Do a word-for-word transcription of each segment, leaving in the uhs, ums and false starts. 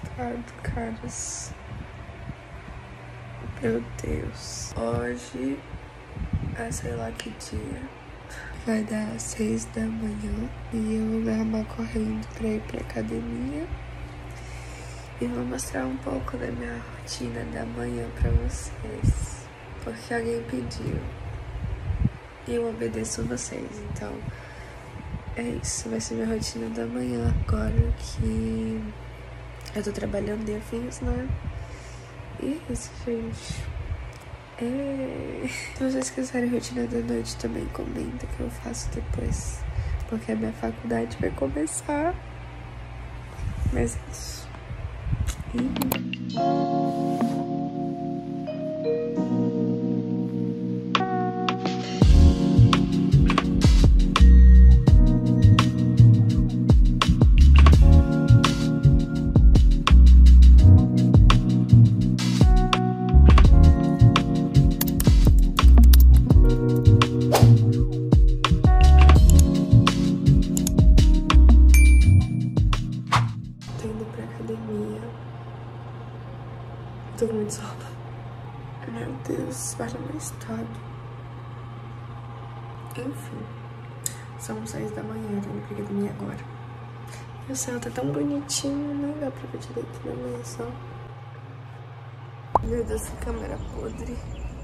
estado, caras. Meu Deus. Hoje é sei lá que dia. Vai dar seis da manhã e eu vou me arrumar correndo pra ir pra academia. E vou mostrar um pouco da minha rotina da manhã pra vocês. Porque alguém pediu. E eu obedeço vocês, então é isso. Vai ser minha rotina da manhã agora que eu tô trabalhando de afins, né? E é isso, gente. É... Se vocês quiserem rotina da noite também, comenta que eu faço depois. Porque a minha faculdade vai começar. Mas é isso. E... tô com muito sono. Meu Deus, olha o meu estado. Enfim, são seis da manhã, eu tô indo pra academia agora. E o céu tá tão bonitinho, nem dá pra ver direito na minha só. Meu Deus, que câmera podre.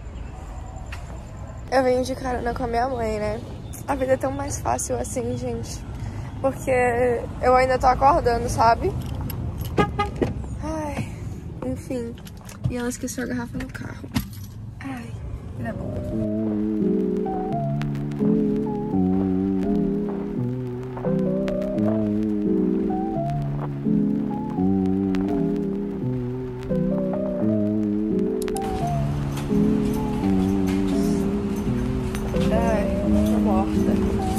Eu venho de carona com a minha mãe, né? A vida é tão mais fácil assim, gente. Porque eu ainda tô acordando, sabe? Ai, enfim. E ela esqueceu a garrafa no carro. Ai, tá bom. Ai, tô morta.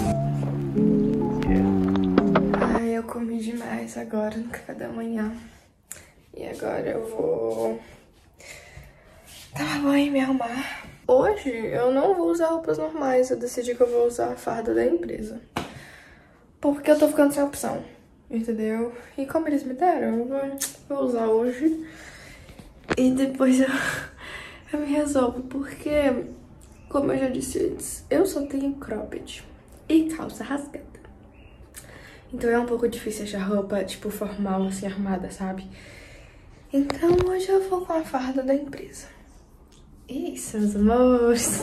Ai, eu comi demais agora no café da manhã. E agora eu vou tomar banho e me arrumar. Hoje eu não vou usar roupas normais. Eu decidi que eu vou usar a farda da empresa. Porque eu tô ficando sem opção. Entendeu? E como eles me deram, eu vou, vou usar hoje. E depois eu, eu me resolvo. Porque, como eu já disse antes, eu só tenho cropped e calça rasgada. Então é um pouco difícil achar roupa, tipo, formal, assim, armada, sabe? Então hoje eu vou com a farda da empresa. Isso, meus amores.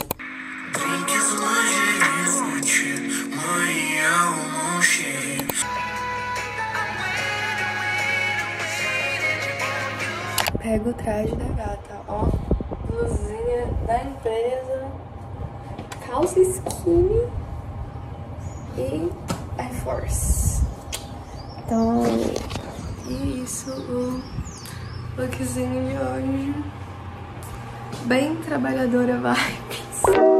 Pega o traje da gata, ó. Blusinha da empresa. Calça skinny. E Air Force. Então, isso, o lookzinho de hoje. Bem trabalhadora vibes.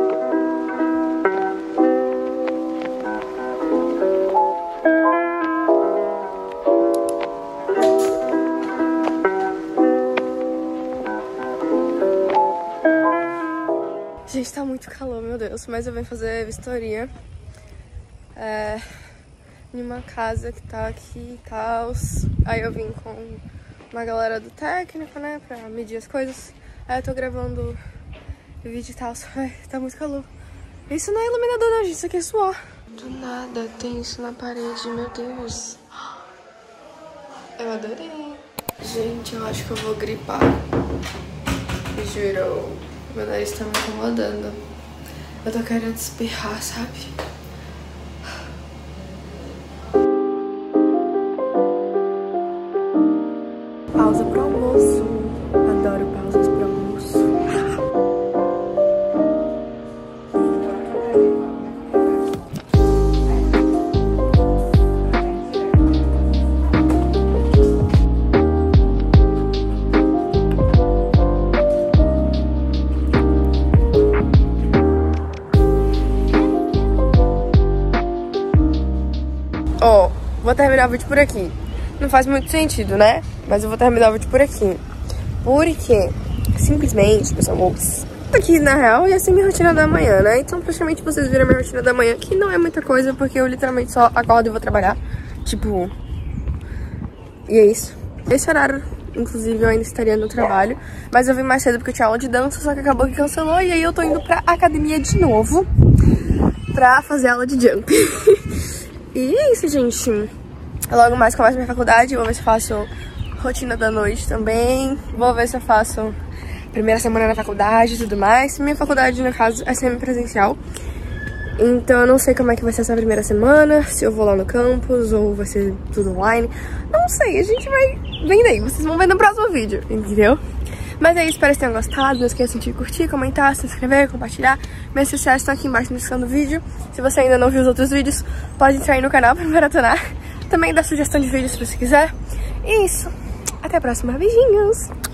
Gente, tá muito calor, meu Deus. Mas eu venho fazer vistoria é, em uma casa que tá aqui e tal. Aí eu vim com uma galera do técnico, né, pra medir as coisas. Aí eu tô gravando vídeo e tal. Ai, tá muito calor. Isso não é iluminador não, gente. Isso aqui é suor. Do nada tem isso na parede, meu Deus. Eu adorei. Gente, eu acho que eu vou gripar. Juro. Meu nariz tá me incomodando. Eu tô querendo espirrar, sabe? Pausa pro almoço. Adoro pausas pro almoço. Ó, oh, vou terminar o vídeo por aqui. Não faz muito sentido, né? Mas eu vou terminar o vídeo por aqui. Porque, simplesmente, meus amores, aqui na real ia ser minha rotina da manhã, né? Então praticamente vocês viram a minha rotina da manhã, que não é muita coisa, porque eu literalmente só acordo e vou trabalhar. Tipo, e é isso. Esse horário, inclusive, eu ainda estaria no trabalho, mas eu vim mais cedo porque eu tinha aula de dança, só que acabou que cancelou, e aí eu tô indo pra academia de novo pra fazer aula de jump. E é isso, gente. Logo mais começo minha faculdade, vou ver se eu faço rotina da noite também, vou ver se eu faço primeira semana na faculdade e tudo mais. Minha faculdade, no caso, é semipresencial, então eu não sei como é que vai ser essa primeira semana, se eu vou lá no campus ou vai ser tudo online. Não sei, a gente vai vendo aí, vocês vão ver no próximo vídeo, entendeu? Mas é isso, espero que tenham gostado, não esqueçam de curtir, comentar, se inscrever, compartilhar. Meus sucessos estão aqui embaixo na descrição do vídeo. Se você ainda não viu os outros vídeos, pode entrar aí no canal pra maratonar. Também dá sugestão de vídeos se você quiser. E é isso, até a próxima, beijinhos!